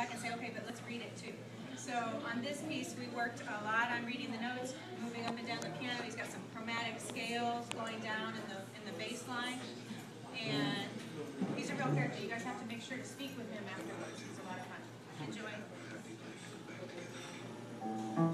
back and say, okay, but let's read it too. So on this piece, we worked a lot on reading the notes, moving up and down the piano. He's got some chromatic scales going down in the bass line. And he's a real character. You guys have to make sure to speak with him afterwards. It's a lot of fun. Enjoy.